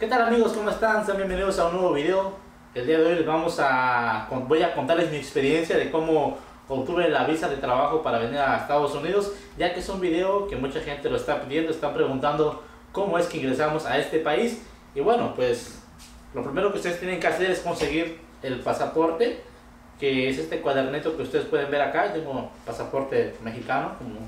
¿Qué tal amigos? ¿Cómo están? Sean bienvenidos a un nuevo video. El día de hoy voy a contarles mi experiencia de cómo obtuve la visa de trabajo para venir a Estados Unidos, ya que es un video que mucha gente lo está pidiendo, están preguntando cómo es que ingresamos a este país. Y bueno, pues lo primero que ustedes tienen que hacer es conseguir el pasaporte, que es este cuadernito que ustedes pueden ver acá. Yo tengo pasaporte mexicano.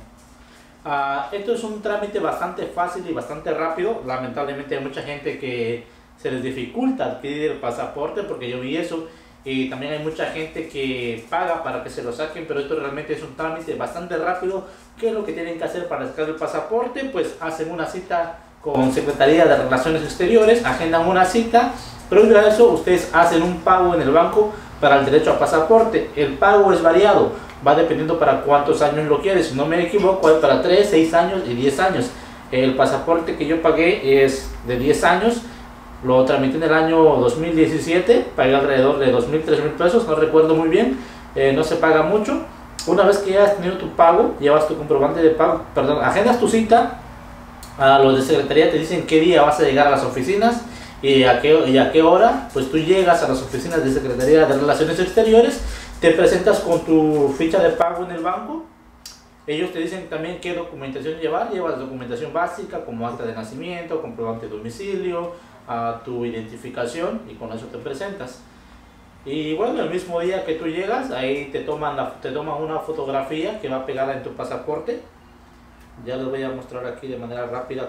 Esto es un trámite bastante fácil y bastante rápido. Lamentablemente hay mucha gente que se les dificulta adquirir el pasaporte, porque yo vi eso, y también hay mucha gente que paga para que se lo saquen, pero esto realmente es un trámite bastante rápido. ¿Qué es lo que tienen que hacer para sacar el pasaporte? Pues hacen una cita con Secretaría de Relaciones Exteriores, agendan una cita, previo a eso ustedes hacen un pago en el banco para el derecho a pasaporte. El pago es variado, va dependiendo para cuántos años lo quieres. Si no me equivoco, hay para 3, 6 años y 10 años. El pasaporte que yo pagué es de 10 años. Lo tramité en el año 2017. Pagué alrededor de 2,000, 3,000 pesos. No recuerdo muy bien. No se paga mucho. Una vez que ya has tenido tu pago, llevas tu comprobante de pago, perdón, agendas tu cita. Los de secretaría te dicen qué día vas a llegar a las oficinas y a qué hora. Pues tú llegas a las oficinas de Secretaría de Relaciones Exteriores, te presentas con tu ficha de pago en el banco. Ellos te dicen también qué documentación llevar. Llevas documentación básica como acta de nacimiento, comprobante de domicilio, tu identificación, y con eso te presentas. Y bueno, el mismo día que tú llegas, ahí te toman una fotografía que va pegada en tu pasaporte. Ya les voy a mostrar aquí de manera rápida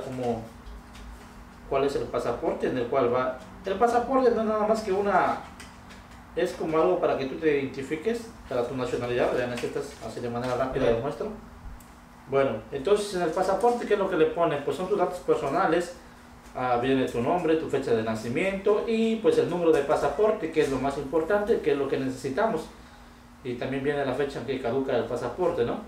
cuál es el pasaporte en el cual va. El pasaporte no es nada más que es como algo para que tú te identifiques para tu nacionalidad. Vean, así de manera rápida lo muestro. Bueno, entonces en el pasaporte, ¿qué es lo que le ponen? Pues son tus datos personales. Viene tu nombre, tu fecha de nacimiento y pues el número de pasaporte, que es lo más importante, que es lo que necesitamos. Y también viene la fecha en que caduca el pasaporte, ¿no?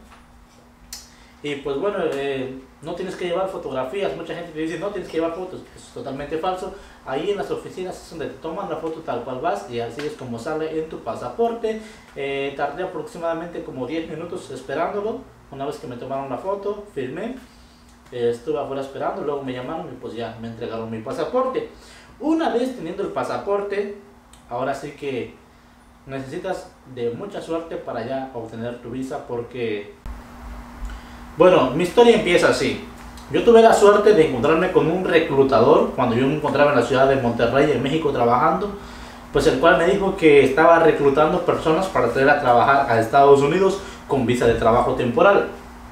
Y pues bueno, no tienes que llevar fotografías. Mucha gente te dice no tienes que llevar fotos. Eso es totalmente falso. Ahí en las oficinas es donde te toman la foto tal cual vas, y así es como sale en tu pasaporte. Tardé aproximadamente como 10 minutos esperándolo. Una vez que me tomaron la foto, firmé, estuve afuera esperando, luego me llamaron y pues ya me entregaron mi pasaporte. Una vez teniendo el pasaporte, ahora sí que necesitas de mucha suerte para ya obtener tu visa, porque bueno, mi historia empieza así. Yo tuve la suerte de encontrarme con un reclutador cuando yo me encontraba en la ciudad de Monterrey, en México, trabajando, pues el cual me dijo que estaba reclutando personas para traer a trabajar a Estados Unidos con visa de trabajo temporal.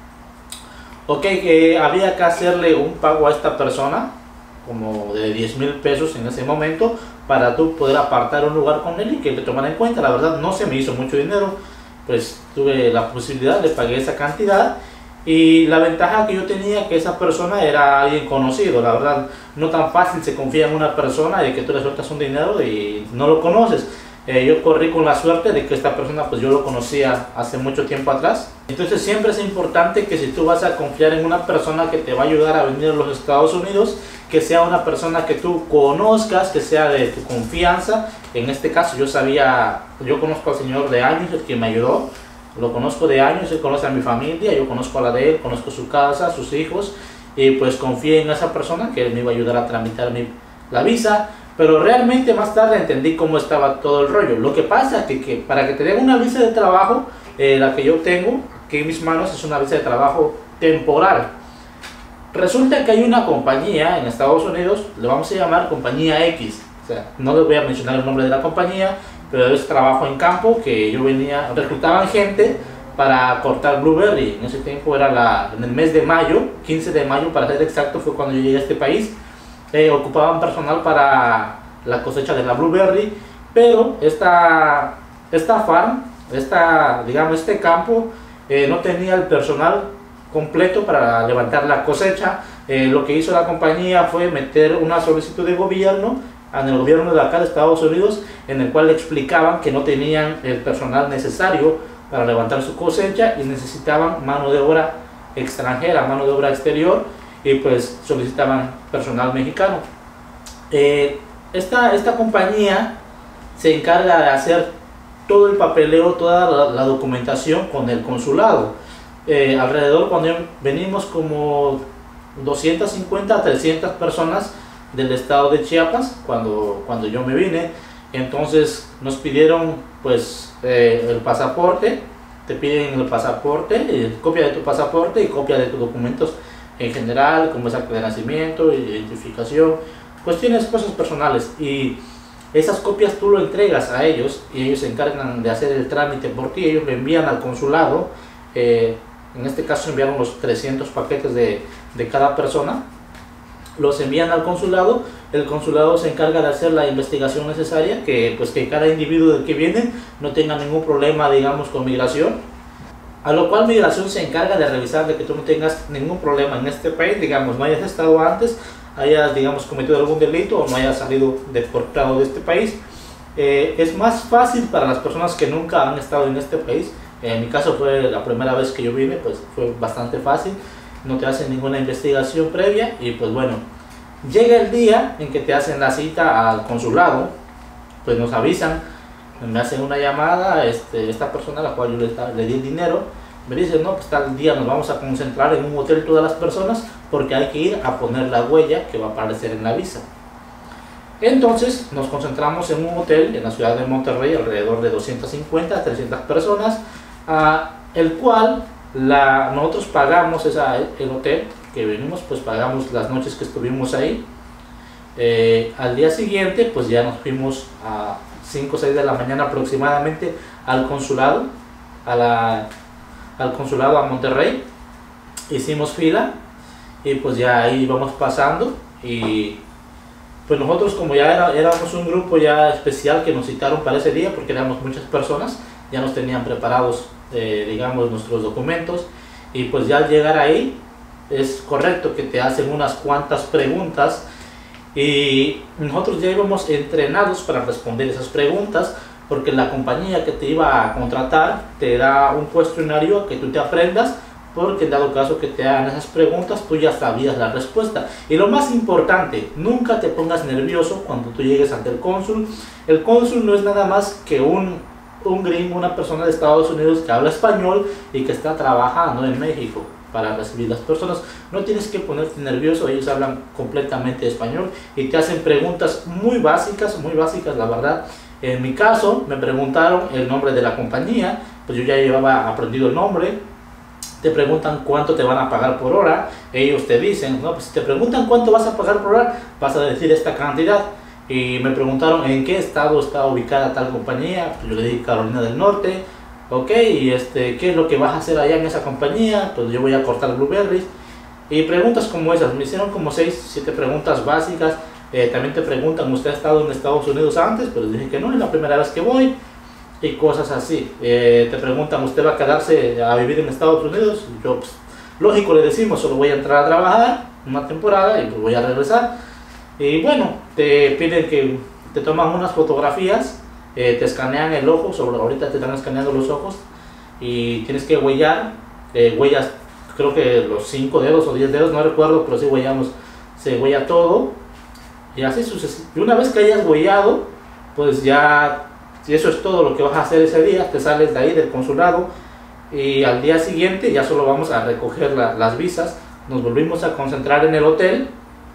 Ok, había que hacerle un pago a esta persona, como de 10,000 pesos en ese momento, para tú poder apartar un lugar con él y que le tomara en cuenta. La verdad no se me hizo mucho dinero, pues tuve la posibilidad, le pagué esa cantidad. Y la ventaja que yo tenía, que esa persona era alguien conocido. La verdad, no tan fácil se confía en una persona de que tú le sueltas un dinero y no lo conoces. Yo corrí con la suerte de que esta persona, pues yo lo conocía hace mucho tiempo atrás. Entonces siempre es importante que si tú vas a confiar en una persona que te va a ayudar a venir a los Estados Unidos, que sea una persona que tú conozcas, que sea de tu confianza. En este caso yo conozco al señor de años, el que me ayudó. Lo conozco de años, él conoce a mi familia, yo conozco a la de él, conozco su casa, sus hijos, y pues confié en esa persona que él me iba a ayudar a tramitar la visa. Pero realmente más tarde entendí cómo estaba todo el rollo. Lo que pasa es que para que te den una visa de trabajo, la que yo tengo aquí en mis manos es una visa de trabajo temporal. Resulta que hay una compañía en Estados Unidos, le vamos a llamar compañía X. O sea, no les voy a mencionar el nombre de la compañía, pero es trabajo en campo, que yo reclutaban gente para cortar blueberry. En ese tiempo era en el mes de mayo, 15 de mayo para ser exacto, fue cuando yo llegué a este país. Ocupaban personal para la cosecha de la blueberry, pero esta farm, digamos este campo, no tenía el personal completo para levantar la cosecha. Lo que hizo la compañía fue meter una solicitud de gobierno en el gobierno de acá de Estados Unidos, en el cual le explicaban que no tenían el personal necesario para levantar su cosecha y necesitaban mano de obra extranjera, mano de obra exterior, y pues solicitaban personal mexicano. Esta compañía se encarga de hacer todo el papeleo, toda la documentación con el consulado. Alrededor, cuando venimos como 250 a 300 personas del estado de Chiapas cuando yo me vine. Entonces nos pidieron pues el pasaporte, te piden el pasaporte, copia de tu pasaporte y copia de tus documentos en general, como es acta de nacimiento, identificación, cuestiones, cosas personales. Y esas copias tú lo entregas a ellos y ellos se encargan de hacer el trámite por ti. Ellos lo envían al consulado, en este caso enviaron los 300 paquetes de cada persona, los envían al consulado. El consulado se encarga de hacer la investigación necesaria, que cada individuo del que viene no tenga ningún problema, digamos, con migración, a lo cual migración se encarga de revisar de que tú no tengas ningún problema en este país, digamos, no hayas estado antes, hayas, digamos, cometido algún delito o no hayas salido deportado de este país. Es más fácil para las personas que nunca han estado en este país. En mi caso fue la primera vez que yo vine, pues fue bastante fácil, no te hacen ninguna investigación previa y pues bueno, llega el día en que te hacen la cita al consulado, pues nos avisan, me hacen una llamada, esta persona a la cual yo le di el dinero, me dice, no, pues tal día nos vamos a concentrar en un hotel todas las personas porque hay que ir a poner la huella que va a aparecer en la visa. Entonces nos concentramos en un hotel en la ciudad de Monterrey, alrededor de 250 a 300 personas, el cual nosotros pagamos el hotel que venimos, pues pagamos las noches que estuvimos ahí. Al día siguiente pues ya nos fuimos a 5 o 6 de la mañana aproximadamente al consulado, al consulado a Monterrey. Hicimos fila y pues ya ahí íbamos pasando y pues nosotros, como ya éramos un grupo ya especial que nos citaron para ese día porque éramos muchas personas, ya nos tenían preparados digamos nuestros documentos y pues ya al llegar ahí es correcto que te hacen unas cuantas preguntas y nosotros ya íbamos entrenados para responder esas preguntas porque la compañía que te iba a contratar te da un cuestionario que tú te aprendas, porque en dado caso que te hagan esas preguntas tú ya sabías la respuesta. Y lo más importante, nunca te pongas nervioso cuando tú llegues ante el cónsul. El cónsul no es nada más que un gringo, una persona de Estados Unidos que habla español y que está trabajando en México para recibir las personas. No tienes que ponerte nervioso, ellos hablan completamente español y te hacen preguntas muy básicas la verdad. En mi caso me preguntaron el nombre de la compañía, pues yo ya llevaba aprendido el nombre. Te preguntan cuánto te van a pagar por hora, ellos te dicen, no, pues si te preguntan cuánto vas a pagar por hora, vas a decir esta cantidad. Y me preguntaron en qué estado está ubicada tal compañía, pues yo le dije Carolina del Norte. Ok, y ¿qué es lo que vas a hacer allá en esa compañía? Pues yo voy a cortar blueberries. Y preguntas como esas, me hicieron como 6, 7 preguntas básicas. También te preguntan, ¿usted ha estado en Estados Unidos antes? Pero dije que no, es la primera vez que voy. Y cosas así. Te preguntan, ¿usted va a quedarse a vivir en Estados Unidos? Y yo, pues, lógico, le decimos, solo voy a entrar a trabajar una temporada y pues voy a regresar. Y bueno, te piden que te toman unas fotografías, te escanean el ojo, ahorita te están escaneando los ojos y tienes que huellar, huellas creo que los 5 dedos o 10 dedos, no recuerdo, pero sí huellamos, se huella todo y así sucesivamente. Y una vez que hayas huellado, pues ya, si eso es todo lo que vas a hacer ese día, te sales de ahí del consulado y al día siguiente ya solo vamos a recoger las visas, nos volvimos a concentrar en el hotel.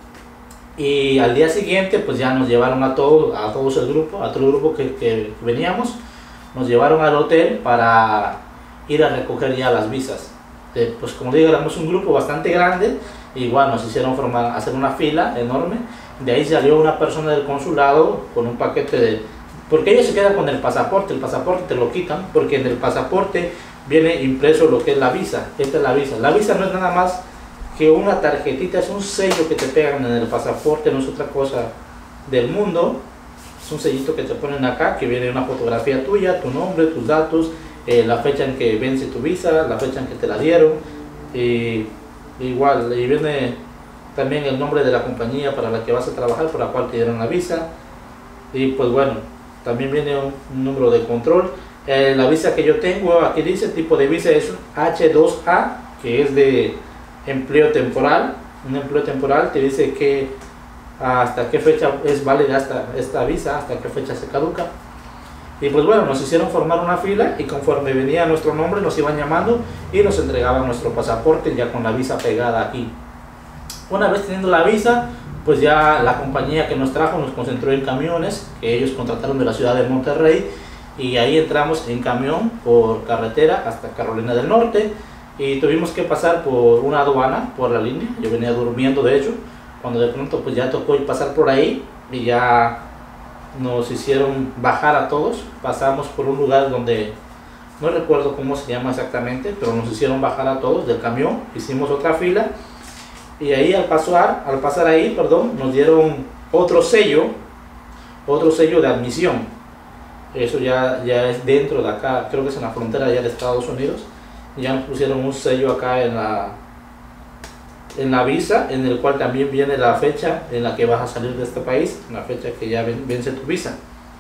Y al día siguiente pues ya nos llevaron a todos el grupo, a todo el grupo que veníamos, nos llevaron al hotel para ir a recoger ya las visas. Pues como digo, éramos un grupo bastante grande, igual nos hicieron hacer una fila enorme. De ahí salió una persona del consulado con un paquete porque ellos se quedan con el pasaporte te lo quitan, porque en el pasaporte viene impreso lo que es la visa. Esta es la visa. La visa no es nada más que una tarjetita, es un sello que te pegan en el pasaporte, no es otra cosa del mundo. Es un sellito que te ponen acá, que viene una fotografía tuya, tu nombre, tus datos, la fecha en que vence tu visa, la fecha en que te la dieron, y igual, y viene también el nombre de la compañía para la que vas a trabajar, por la cual te dieron la visa. Y pues bueno, también viene un número de control. La visa que yo tengo, aquí dice, tipo de visa es H2A, que es de empleo temporal. Un empleo temporal te dice que hasta qué fecha es válida esta visa, hasta qué fecha se caduca. Y pues bueno, nos hicieron formar una fila y conforme venía nuestro nombre nos iban llamando y nos entregaban nuestro pasaporte ya con la visa pegada aquí. Una vez teniendo la visa, pues ya la compañía que nos trajo nos concentró en camiones que ellos contrataron de la ciudad de Monterrey, y ahí entramos en camión por carretera hasta Carolina del Norte, y tuvimos que pasar por una aduana, por la línea. Yo venía durmiendo de hecho, cuando de pronto pues ya tocó pasar por ahí, y ya nos hicieron bajar a todos. Pasamos por un lugar donde no recuerdo cómo se llama exactamente, pero nos hicieron bajar a todos del camión, hicimos otra fila, y ahí al pasar ahí, perdón, nos dieron otro sello de admisión. Eso ya es dentro de acá, creo que es en la frontera ya de Estados Unidos. Ya nos pusieron un sello acá en la visa, en el cual también viene la fecha en la que vas a salir de este país, la fecha que ya vence tu visa.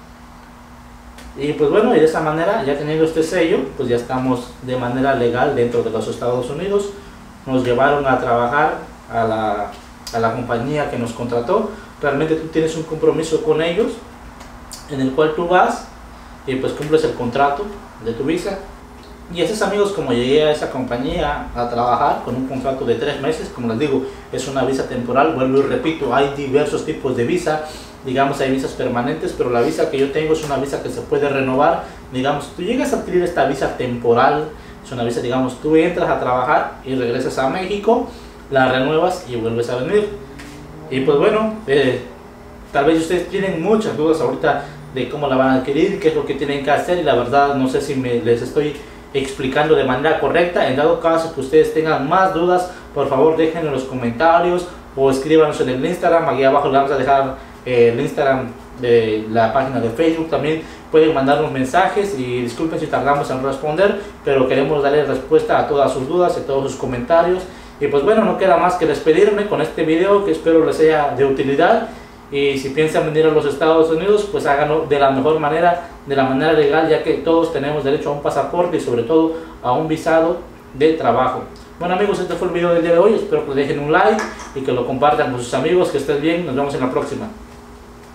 Y pues bueno, y de esa manera, ya teniendo este sello, pues ya estamos de manera legal dentro de los Estados Unidos. Nos llevaron a trabajar a la compañía que nos contrató. Realmente tú tienes un compromiso con ellos, en el cual tú vas y pues cumples el contrato de tu visa. Y así es, amigos, como llegué a esa compañía a trabajar con un contrato de 3 meses. Como les digo, es una visa temporal. Vuelvo y repito, hay diversos tipos de visa. Digamos, hay visas permanentes, pero la visa que yo tengo es una visa que se puede renovar. Digamos, tú llegas a adquirir esta visa temporal, es una visa, digamos, tú entras a trabajar y regresas a México, la renuevas y vuelves a venir. Y pues bueno, tal vez ustedes tienen muchas dudas ahorita de cómo la van a adquirir, qué es lo que tienen que hacer, y la verdad no sé si les estoy explicando de manera correcta. En dado caso que ustedes tengan más dudas, por favor déjenlo en los comentarios o escríbanos en el Instagram. Aquí abajo les vamos a dejar el Instagram de la página de Facebook. También pueden mandarnos mensajes, y disculpen si tardamos en responder, pero queremos darle respuesta a todas sus dudas, a todos sus comentarios. Y pues bueno, no queda más que despedirme con este video, que espero les sea de utilidad. Y si piensan venir a los Estados Unidos, pues háganlo de la mejor manera, de la manera legal, ya que todos tenemos derecho a un pasaporte y sobre todo a un visado de trabajo. Bueno, amigos, este fue el video del día de hoy. Espero que le dejen un like y que lo compartan con sus amigos. Que estén bien, nos vemos en la próxima.